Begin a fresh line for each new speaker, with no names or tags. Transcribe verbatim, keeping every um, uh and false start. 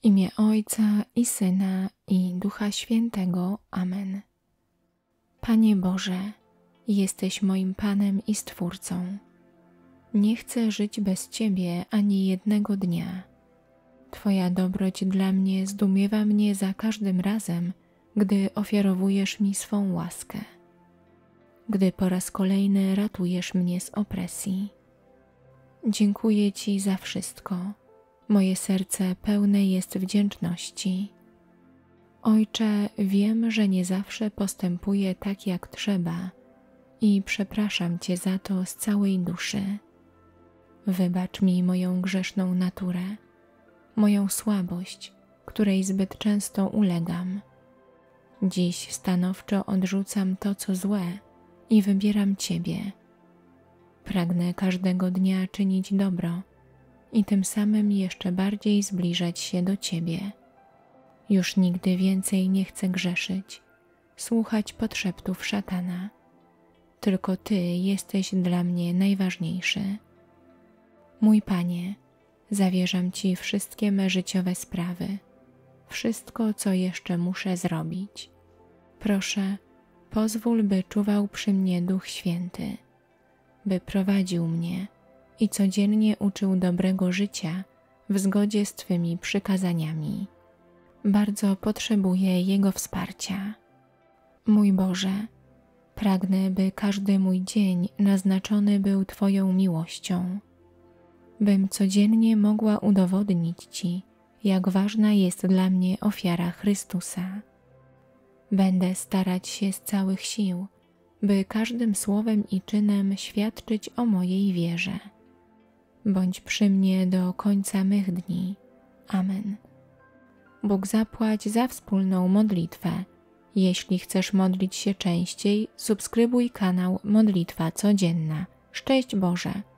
imię Ojca i Syna i Ducha Świętego. Amen. Panie Boże, jesteś moim Panem i Stwórcą. Nie chcę żyć bez Ciebie ani jednego dnia. Twoja dobroć dla mnie zdumiewa mnie za każdym razem, gdy ofiarowujesz mi swą łaskę, gdy po raz kolejny ratujesz mnie z opresji. Dziękuję Ci za wszystko. Moje serce pełne jest wdzięczności. Ojcze, wiem, że nie zawsze postępuję tak jak trzeba i przepraszam Cię za to z całej duszy. Wybacz mi moją grzeszną naturę, moją słabość, której zbyt często ulegam. Dziś stanowczo odrzucam to, co złe i wybieram Ciebie. Pragnę każdego dnia czynić dobro i tym samym jeszcze bardziej zbliżać się do Ciebie. Już nigdy więcej nie chcę grzeszyć, słuchać podszeptów szatana. Tylko Ty jesteś dla mnie najważniejszy. Mój Panie, zawierzam Ci wszystkie me życiowe sprawy, wszystko, co jeszcze muszę zrobić. Proszę, pozwól, by czuwał przy mnie Duch Święty, by prowadził mnie i codziennie uczył dobrego życia w zgodzie z Twymi przykazaniami. Bardzo potrzebuję Jego wsparcia. Mój Boże, pragnę, by każdy mój dzień naznaczony był Twoją miłością, bym codziennie mogła udowodnić Ci, jak ważna jest dla mnie ofiara Chrystusa. Będę starać się z całych sił, by każdym słowem i czynem świadczyć o mojej wierze. Bądź przy mnie do końca mych dni. Amen. Bóg zapłać za wspólną modlitwę. Jeśli chcesz modlić się częściej, subskrybuj kanał Modlitwa Codzienna. Szczęść Boże!